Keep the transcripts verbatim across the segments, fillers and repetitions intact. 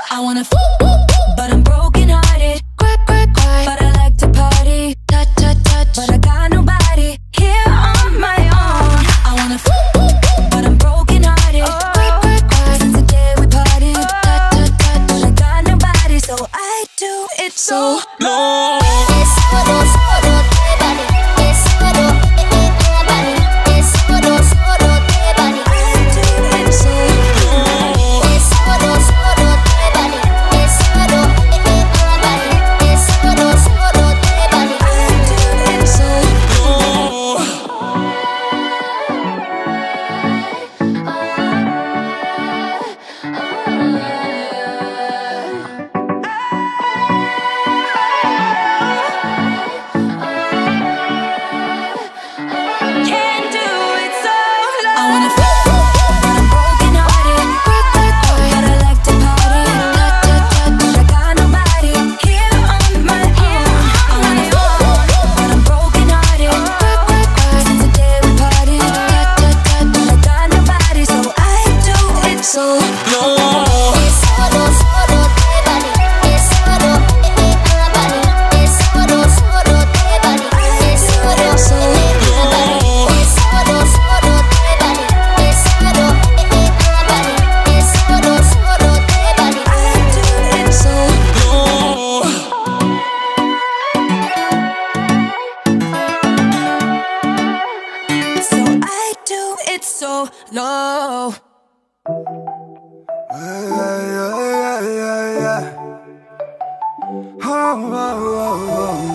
I wanna f but I'm broken hearted. Cry, cry, cry, but I like to party. Touch, touch, touch, but I got nobody here on my own. I wanna f but I'm broken hearted. Cry, cry, cry, since the day we parted. Touch, touch, touch, but I got nobody, so I do it so low. So low. Yeah, yeah, yeah, yeah, yeah. Oh, oh, oh,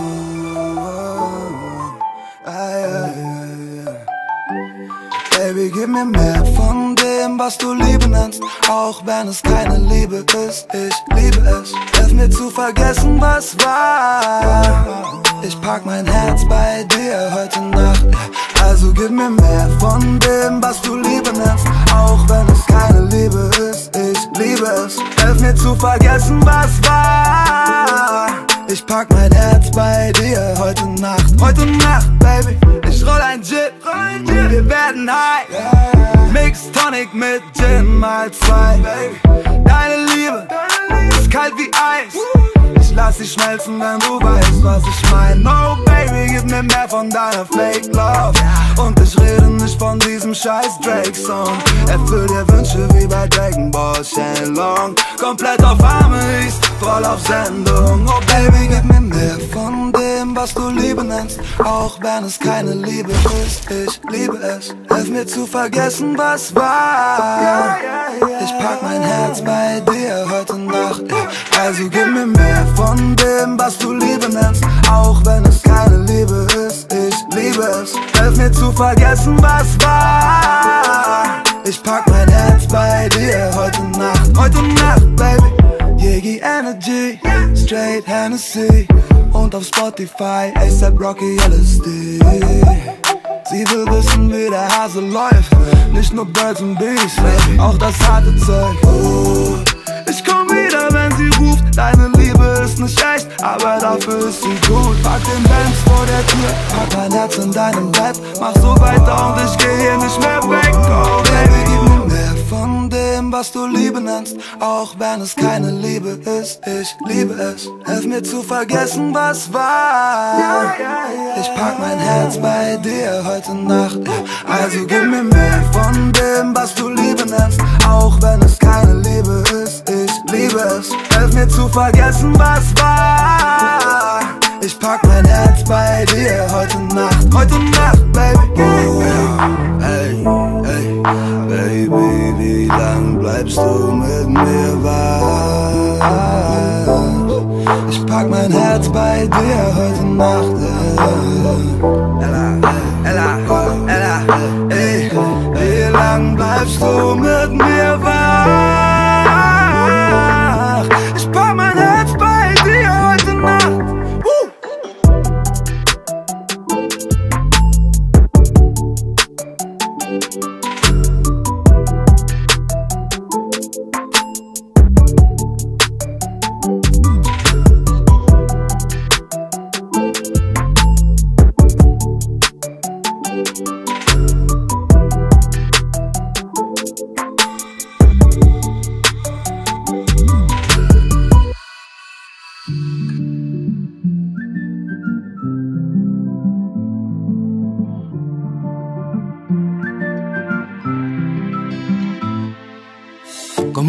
oh, oh. Yeah, yeah, yeah. Baby, gib mir mehr von dem, was du Liebe nennst, auch wenn es keine Liebe ist. Ich liebe es. Hilf mir zu vergessen, was war. Ich pack mein Herz bei dir heute Nacht. Also gib mir mehr von dem, was du Liebe nennst, auch wenn es keine Liebe ist. Ich liebe es. Hilf mir zu vergessen, was war. Ich pack mein Herz bei dir heute Nacht. Heute Nacht, Baby. Ich roll ein Gin, wir werden high. Mix Tonic mit Gin mal zwei. Deine Liebe ist kalt wie Eis. Ich lass sie schmelzen, wenn du weißt, was ich mein. No, Baby, gib mir mehr von deiner Fake Love. Und ich rede nicht von diesem scheiß Drake-Song. Erfüll dir Wünsche wie bei Dragon Ball Shenlong. Komplett auf Arme, ich voll auf Sendung. Oh, Baby, gib mir mehr von dem, was du Liebe nennst, auch wenn es keine Liebe ist. Ich liebe es. Hilf mir zu vergessen, was war. Ich pack mein Herz bei dir heute Nacht. Also gib mir mehr von dem, was du Liebe nennst, auch wenn es keine Liebe ist. Ich liebe es. Hilf mir zu vergessen, was war. Ich pack mein Herz bei dir heute Nacht. Heute Nacht, Baby. Yegi Energy, Straight Hennessy und auf Spotify A$AP Rocky L S D. Sie will wissen, wie der Hase läuft, nicht nur Birds and Bees, auch das harte Zeug. Oh, ich komm wieder, wenn sie ruft. Deine Liebe ist nicht echt, aber dafür ist sie gut. Pack den Benz vor der Tür, pack dein Herz in deinem Bett. Mach so weiter und ich geh hier nicht mehr weg. Oh, Baby, gib mir mehr von dem, was du Liebe nennst, auch wenn es keine Liebe ist. Ich liebe es. Hilf mir zu vergessen, was war. Ich pack mein Herz bei dir heute Nacht. Also gib mir mehr von dem, was du Liebe nennst, auch wenn es keine Liebe ist. Ich liebe es. Hilf mir zu vergessen, was war. Ich pack mein Herz bei dir heute Nacht. Heute Nacht, Baby. Oh, hey, hey, Baby, wie lang bleibst du mit mir wach? Ich pack mein Herz bei dir heute Nacht. Ella, Ella, Ella, ey, wie lang bleibst du mit mir wach? Ich pack mein Herz bei dir heute Nacht.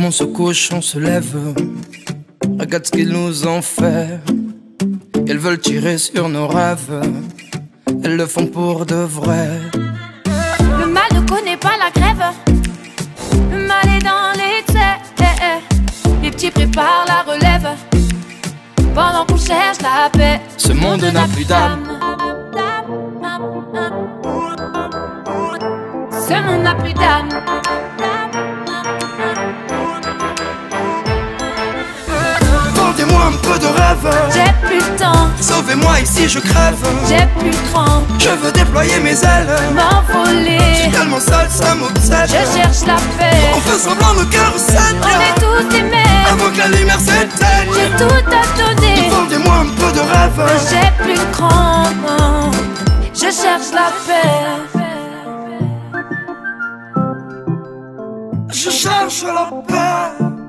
Comme on se couche, on se lève. Regarde ce qu'ils nous ont fait. Elles veulent tirer sur nos rêves. Elles le font pour de vrai. Le mal ne connaît pas la grève. Le mal est dans l'excès. Les petits préparent la relève pendant qu'on cherche la paix. Ce monde n'a plus d'âme. Ce monde n'a plus d'âme. Vendez-moi un peu de rêve. J'ai plus le temps. Sauvez-moi ici, je crève. J'ai plus le cran. Je veux déployer mes ailes. M'envoler. Tellement seul, ça m'obsède. Je cherche la paix. On fait semblant, nos cœurs saignent. On est tous des mêmes. Avant que la lumière s'éteigne. J'ai tout à donner. Vendez-moi un peu de rêve. J'ai plus le cran. Je cherche la paix. Je cherche la paix.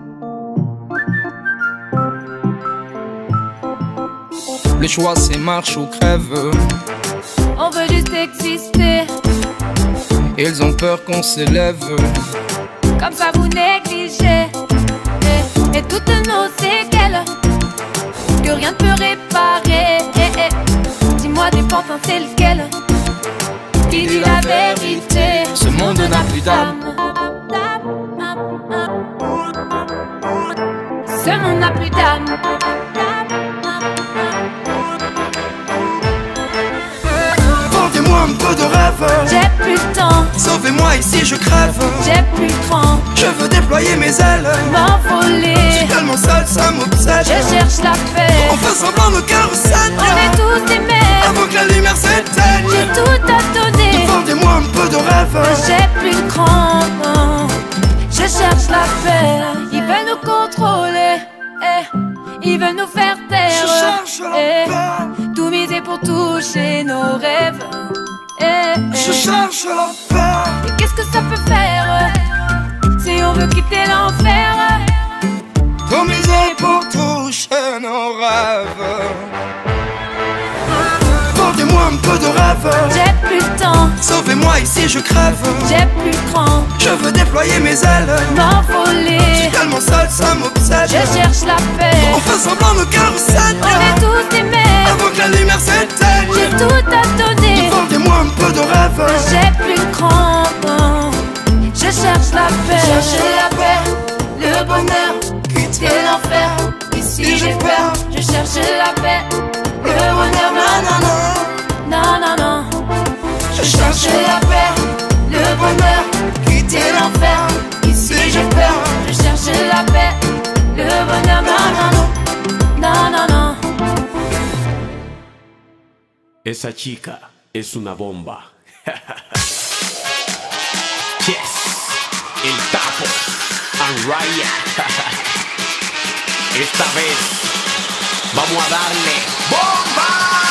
Le choix c'est marche ou crève. On veut juste exister. Ils ont peur qu'on s'élève. Comme ça vous négligez. Et, et toutes nos séquelles que rien ne peut réparer. Et, et, dis-moi des pantins c'est lequel qui dit la vérité. Ce monde n'a plus d'âme. Ce monde n'a plus d'âme. Vendez-moi un peu de rêve. J'ai plus le temps. Sauvez-moi ici, je crève. J'ai plus le cran. Je veux déployer mes ailes. M'envoler. Tellement seul, ça m'obsède. Je cherche la paix. On fait semblant, nos cœurs saignent. On est tous des mêmes. Avant que la lumière s'éteigne. J'ai tout à donner. Vendez-moi un peu de rêve. J'ai plus le cran. Je cherche la paix. Ils veulent nous contrôler. Eh. Ils veulent nous faire taire. Je cherche la Eh. paix. Tout miser pour toucher nos rêves. Eh. Je Eh. cherche la paix. Et qu'est-ce que ça peut faire si on veut quitter l'enfer? Tout miser pour toucher nos rêves. Vendez-moi un peu de rêve. J'ai plus le temps. Sauvez-moi ici, je crève. J'ai plus le cran. Je veux déployer mes ailes. M'envoler. Tellement seul, ça m'obsède. Je cherche la paix. On fait semblant, nos cœurs saignent. On est tous des mêmes. Avant que la lumière s'éteigne. J'ai tout à donner. Vendez-moi un peu de rêve. J'ai plus le cran. Je cherche la paix. Chercher la paix, le bonheur, quitter l'enfer. Ici j'ai peur. Je cherche la paix, le bonheur. Non, non, non. Non, non, non. Je cherche la paix, le bonheur, quitter l'enfer. Ici j'ai peur. Je cherche la paix, le bonheur. Non, non, non. Non, non, non. Esa chica es una bomba. Yes, el Tapo and Raya. Esta vez vamos a darle bomba.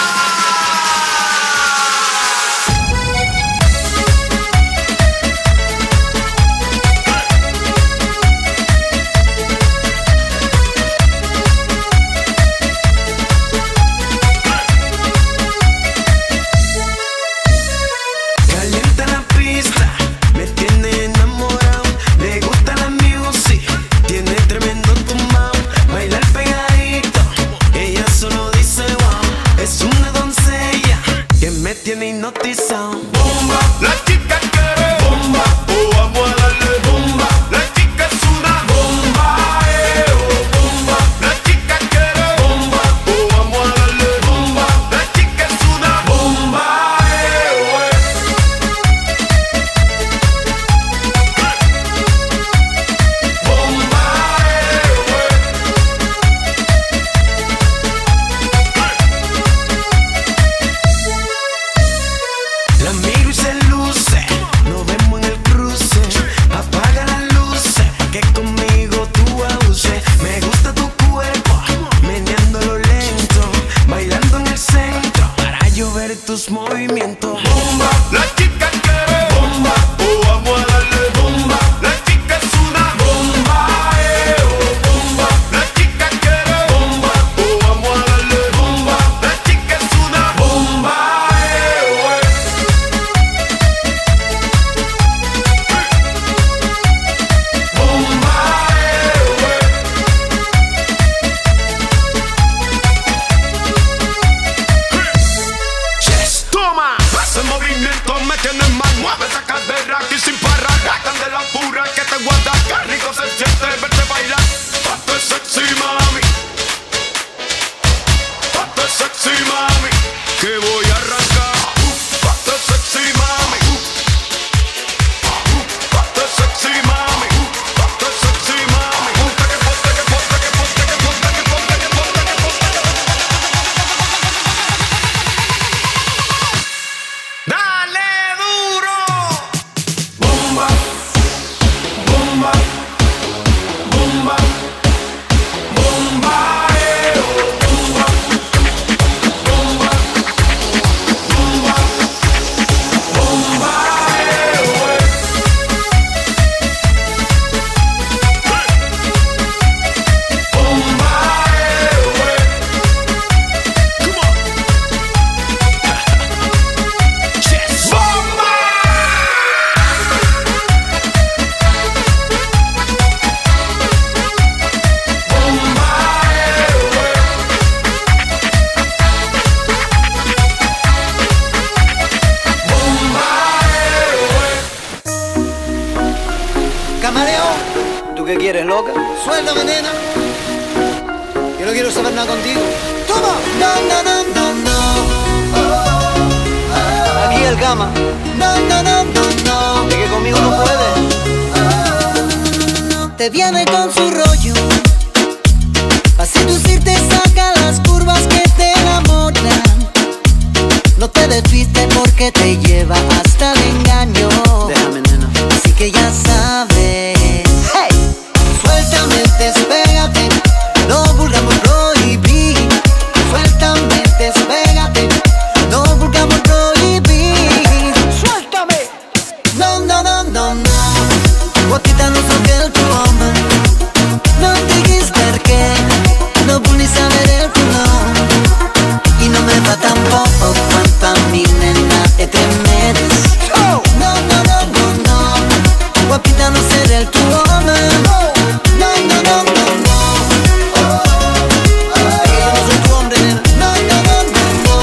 Tiene hipnotizado. Bomba, la chica quiere bomba, oh vamos a darle bomba. La chica es una bomba, eh, oh bomba. La chica quiere bomba, oh vamos a darle bomba. La chica es una bomba, eh, oh eh. Bomba, eh, oh eh. La miro y se luce, nos vemos en el cruce. Apaga las luces, pa' que conmigo tú abuses. Me gusta tu cuerpo, meneándolo lento, bailando en el centro, para yo ver tus movimientos. Bomba, la chica quiere bomba, oh vamos a darle bomba. La chica es una bomba, eh, oh bomba. La chica quiere bomba, oh vamos a darle bomba. La chica es una bomba, eh, oh eh. Bomba, eh, pura que te guarda. Qué rico se siente verte bailar. Ponte sexy, mami. Ponte sexy, mami. Que voy a arrancar. Ponte sexy, mami. Ponte sexy, mami. Ponte sexy, mami. Ponte que ponte que ponte que ponte que ponte que ponte que ponte que ponte que dale duro. Bomba, bomba, bomba, bomba, eh, oh, bomba, bomba, bomba, bomba, eh, oh, eh. Bomba, eh, oh, eh. Come on. Yes. Bomba. Camaleón, ¿tú qué quieres, loca? Suéltame, nena. Yo no quiero saber nada contigo. ¡Toma! No, no, no, no, no. Aquí el cama. No, no, no, no, no. De que conmigo no puedes. Te viene con su rollo. Pa' seducirte saca las curvas que te enamoran. No te despistes porque te lleva hasta el engaño. Déjame, nena. Así que ya sabes. Hey, suéltame, despégate. No vulgamos prohibir. Suéltame, despégate. No vulgamos prohibir. Suéltame. No, no, no, no, no. Guapita no soy el tu hombre. Non diguis perché. No vull saber el tu nom. Y no me va tampoco cuanto a mi nena te tremedes. No, no, no, no, no. Guapita no seré el tu hombre. No, no, no, no, no. Es que yo no soy tu hombre, nena. No, no, no, no,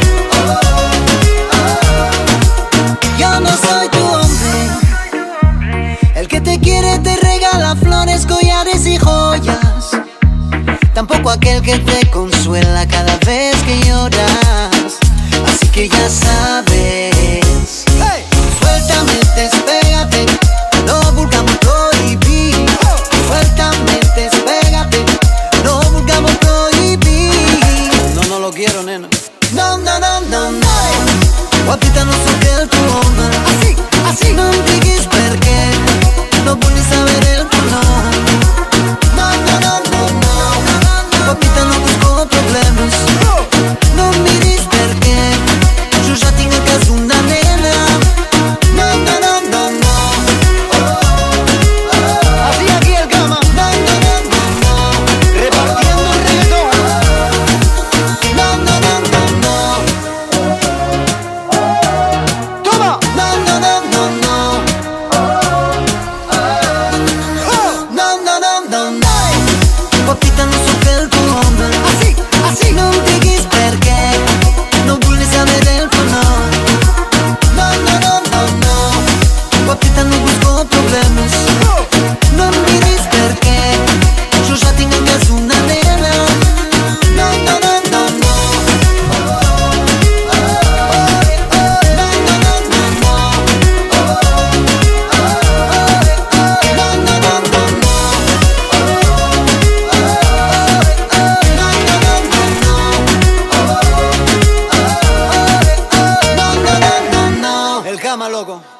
no. Yo no soy tu hombre. El que te quiere te regala flores, collares y joyas. Tampoco aquel que te consuela cada vez que lloras. Así que ya sabes. Hey, suéltame, despégate. No vulgamos prohibir. Suéltame, despégate. No vulgamos prohibir. No, no lo quiero, nena. No, no, no, no, no. Guapita no soy el tu hombre. Así, así. No diguis perché. No vull saber el tu nom. No, no, no, no, no. Guapita no busco problemes. No miris perché. Jo ja tinc a casa una nena. No, no, no, no, no. Así aquí el cama. No, no, no, no, no. Repartiendo el reggaetón. No, no, no, no, no. Toma. No, no, no, no, no. No, no, no, no, no. Guapita no soy el tu hombre. Así, así. No diguis perché. No vull saber el tu nom. No, no, no, no, no. Guapita no busco problemes. No miris perché. Jo ja tinc a casa una nena. No, no, no, no, no. No, no, no, no, no. No, no, no, no, no. El cama, loco.